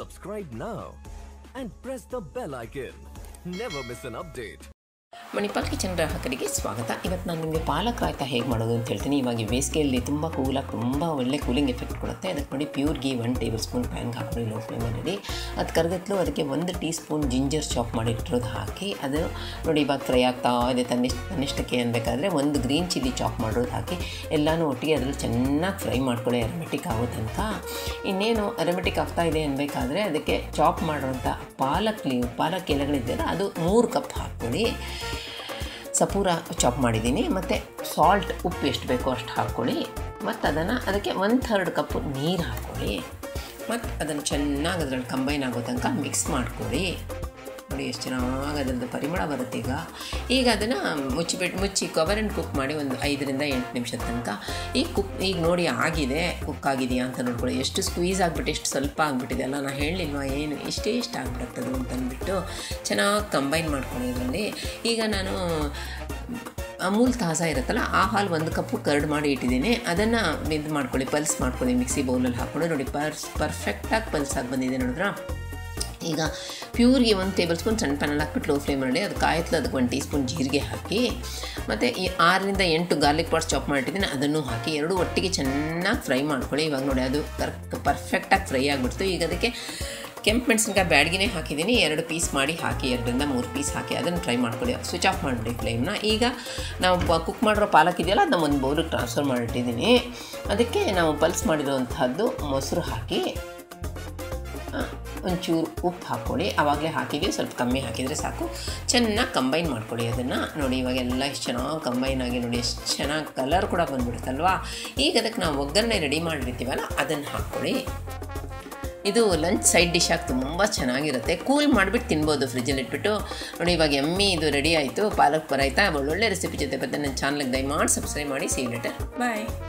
Subscribe now and press the bell icon. Never miss an update. Manipal kitchen ಗ್ರಾಹಕರಿಗೆ ಸ್ವಾಗತ. ಇವತ್ತು ನಾನು ನಿಮಗೆ ಪಾಲಕ್ ರಾಯ್ತಾ ಹೇಗೆ ಮಾಡೋದು ಅಂತ ಹೇಳ್ತೀನಿ. ಇವಾಗ ಬೇಸಿಗೆಯಲ್ಲಿ ತುಂಬ ಕೂಲಾಗಿ ತುಂಬ ಒಳ್ಳೆ ಕೂಲಿಂಗ್ ಎಫೆಕ್ಟ್ ಕೊಡುತ್ತೆ. ಅದಕ್ಕೆ ನೋಡಿ ಪ್ಯೂರ್ ಗೀ 1 ಟೇಬಲ್ ಸ್ಪೂನ್ ಪ್ಯಾನ್ಗೆ ಹಾಕೊಂಡು ಲೋ ಫ್ಲೇಮಲ್ಲಿ ಅದು ಕರಗತ್ಲು ಅದಕ್ಕೆ 1 ಟೀ ಸ್ಪೂನ್ ಜಿಂಜರ್ ಚಾಪ್ ಮಾಡಿಟ್ಟಿರೋದು ಹಾಕಿ ಅದು ನೋಡಿ ಇವಾಗ ಫ್ರೈ ಆಗ್ತಾ ಇದೆ. ತನ್ನಿಷ್ಟಕ್ಕೆ ಅನ್ಬೇಕಾದ್ರೆ 1 ಗ್ರೀನ್ ಚಿಲ್ಲಿ ಚಾಪ್ ಮಾಡೋದು ಹಾಕಿ ಎಲ್ಲನೂ ಒಟ್ಟಿಗೆ ಅದರಲ್ಲಿ ಚೆನ್ನಾಗಿ ಫ್ರೈ ಮಾಡ್ಕೊಳ್ಳಿ ಅರಮೆಟಿಕ್ ಆಗೋ ತನಕ. ಇನ್ನೇನು ಅರಮೆಟಿಕ್ ಆಗ್ತಾ ಇದೆ ಅನ್ಬೇಕಾದ್ರೆ ಅದಕ್ಕೆ ಚಾಪ್ ಮಾಡುವಂಥ ಪಾಲಕ್ ಎಲೆಗಳಿದೆಯಲ್ಲ ಅದು 3 ಕಪ್ ಹಾಕ್ಕೊಳ್ಳಿ. ಸಪೂರ ಚಾಪ್ ಮಾಡಿದ್ದೀನಿ. ಮತ್ತು ಸಾಲ್ಟ್ ಉಪ್ಪು ಎಷ್ಟು ಬೇಕೋ ಅಷ್ಟು ಹಾಕ್ಕೊಳ್ಳಿ. ಮತ್ತು ಅದಕ್ಕೆ 1/3 ಕಪ್ ನೀರು ಹಾಕ್ಕೊಳ್ಳಿ. ಮತ್ತು ಅದನ್ನು ಚೆನ್ನಾಗಿ ಅದರಲ್ಲಿ ಕಂಬೈನ್ ಆಗೋ ತನಕ ಮಿಕ್ಸ್ ಮಾಡ್ಕೊಳ್ಳಿ. ನೋಡಿ ಎಷ್ಟು ಚೆನ್ನಾಗಿ ಅದರದ್ದು ಪರಿಮಳ ಬರುತ್ತೆ. ಈಗ ಅದನ್ನು ಮುಚ್ಚಿ ಕವರ್ ಆ್ಯಂಡ್ ಕುಕ್ ಮಾಡಿ ಒಂದು 5 ರಿಂದ 8 ನಿಮಿಷದ ತನಕ. ಈಗ ನೋಡಿ ಆಗಿದೆ, ಕುಕ್ ಆಗಿದೆಯಾ ಅಂತ ನೋಡ್ಕೊಳ್ಳಿ. ಎಷ್ಟು ಸ್ಕ್ವೀಸ್ ಆಗಿಬಿಟ್ಟು ಎಷ್ಟು ಸ್ವಲ್ಪ ಆಗಿಬಿಟ್ಟಿದೆ ಅಲ್ಲ, ನಾನು ಹೇಳಿಲ್ವಾ ಏನು ಇಷ್ಟೇ ಆಗಿಬಿಡುತ್ತದು ಅಂತಂದ್ಬಿಟ್ಟು ಚೆನ್ನಾಗಿ ಕಂಬೈನ್ ಮಾಡ್ಕೊಳ್ಳಿ ಇದರಲ್ಲಿ. ಈಗ ನಾನು ಅಮೂಲ್ ತಾಜಾ ಇರುತ್ತಲ್ಲ ಆ ಹಾಲು 1 ಕಪ್ಪು ಕರ್ಡ್ ಮಾಡಿ ಇಟ್ಟಿದ್ದೀನಿ. ಅದನ್ನು ಇದು ಮಾಡ್ಕೊಳ್ಳಿ, ಪಲ್ಸ್ ಮಾಡ್ಕೊಳ್ಳಿ ಮಿಕ್ಸಿ ಬೌಲಲ್ಲಿ ಹಾಕ್ಕೊಂಡು. ನೋಡಿ ಪರ್ಫೆಕ್ಟಾಗಿ ಪಲ್ಸ್ ಆಗಿ ಬಂದಿದೆ ನೋಡಿದ್ರ. ಈಗ ಪ್ಯೂರ್ಗೆ 1 ಟೇಬಲ್ ಸ್ಪೂನ್ ಸಣ್ಣ ಪ್ಯಾನಲ್ಲಿ ಹಾಕ್ಬಿಟ್ಟು ಲೋ ಫ್ಲೇಮಲ್ಲಿ ಅದು ಕಾಯಿತ್ಲು ಅದಕ್ಕೆ 1 ಟೀ ಸ್ಪೂನ್ ಜೀರಿಗೆ ಹಾಕಿ ಮತ್ತು ಈ 6 ರಿಂದ 8 ಗಾರ್ಲಿಕ್ ಪಾಟ್ಸ್ ಚಾಪ್ ಮಾಡಿಟ್ಟಿದ್ದೀನಿ ಅದನ್ನು ಹಾಕಿ ಎರಡೂ ಒಟ್ಟಿಗೆ ಚೆನ್ನಾಗಿ ಫ್ರೈ ಮಾಡ್ಕೊಳ್ಳಿ. ಇವಾಗ ನೋಡಿ ಅದು ಪರ್ಫೆಕ್ಟಾಗಿ ಫ್ರೈ ಆಗಿಬಿಡ್ತು. ಈಗ ಅದಕ್ಕೆ ಕೆಂಪು ಮೆಣಸಿನ್ಕಾಯಿ ಬ್ಯಾಡ್ಗಿನೇ ಹಾಕಿದ್ದೀನಿ. 2 ಪೀಸ್ ಮಾಡಿ ಹಾಕಿ 2 ರಿಂದ 3 ಪೀಸ್ ಹಾಕಿ ಅದನ್ನು ಫ್ರೈ ಮಾಡ್ಕೊಳ್ಳಿ. ಸ್ವಿಚ್ ಆಫ್ ಮಾಡಿಬಿಡಿ ಫ್ಲೇಮ್ನ. ಈಗ ನಾವು ಕುಕ್ ಮಾಡಿರೋ ಪಾಲಕ್ ಇದೆಯಲ್ಲ ಅದನ್ನ ಒಂದು ಬೌಲಿಗೆ ಟ್ರಾನ್ಸ್ಫರ್ ಮಾಡಿಟ್ಟಿದ್ದೀನಿ. ಅದಕ್ಕೆ ನಾವು ಪಲ್ಸ್ ಮಾಡಿರೋವಂತಹದ್ದು ಮೊಸರು ಹಾಕಿ ಒಂಚೂರು ಉಪ್ಪು ಹಾಕ್ಕೊಳ್ಳಿ. ಆವಾಗಲೇ ಹಾಕಿದ್ದೀವಿ, ಸ್ವಲ್ಪ ಕಮ್ಮಿ ಹಾಕಿದರೆ ಸಾಕು. ಚೆನ್ನಾಗಿ ಕಂಬೈನ್ ಮಾಡ್ಕೊಳ್ಳಿ ಅದನ್ನು. ನೋಡಿ ಇವಾಗೆಲ್ಲ ಎಷ್ಟು ಚೆನ್ನಾಗಿ ಕಂಬೈನ್ ಆಗಿ ನೋಡಿ ಎಷ್ಟು ಚೆನ್ನಾಗಿ ಕಲರ್ ಕೂಡ ಬಂದುಬಿಡುತ್ತಲ್ವಾ. ಈಗ ಅದಕ್ಕೆ ನಾವು ಒಗ್ಗರಣೆ ರೆಡಿ ಮಾಡಿರ್ತೀವಲ್ಲ ಅದನ್ನು ಹಾಕ್ಕೊಳ್ಳಿ. ಇದು ಲಂಚ್ ಸೈಡ್ ಡಿಶ್ ಆಗಿ ತುಂಬ ಚೆನ್ನಾಗಿರುತ್ತೆ. ಕೂಲ್ ಮಾಡಿಬಿಟ್ಟು ತಿನ್ಬೋದು ಫ್ರಿಜ್ಜಲ್ಲಿ ಇಟ್ಬಿಟ್ಟು. ನೋಡಿ ಇವಾಗ ಎಮ್ಮಿ ಇದು ರೆಡಿ ಆಯಿತು ಪಾಲಕ್ ರಾಯ್ತಾ. ಒಳ್ಳೊಳ್ಳೆ ರೆಸಿಪಿ ಜೊತೆ ಬಂದು ನನ್ನ ಚಾನಲ್ಗೆ ದಯಮಾಡಿ ಸಬ್ಸ್ಕ್ರೈಬ್ ಮಾಡಿ. See you later, bye.